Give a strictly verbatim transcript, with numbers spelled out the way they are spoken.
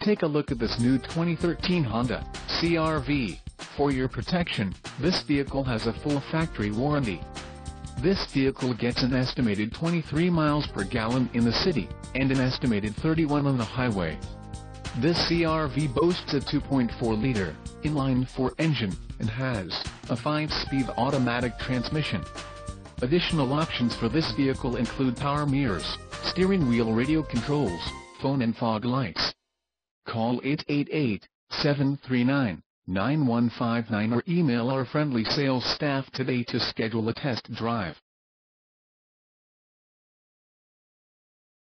Take a look at this new twenty thirteen Honda C R V. For your protection, this vehicle has a full factory warranty. This vehicle gets an estimated twenty-three miles per gallon in the city, and an estimated thirty-one on the highway. This C R V boasts a two point four liter inline-four engine, and has a five-speed automatic transmission. Additional options for this vehicle include power mirrors, steering wheel radio controls, phone and fog lights. Call eight eight eight, seven three nine, nine one five nine or email our friendly sales staff today to schedule a test drive.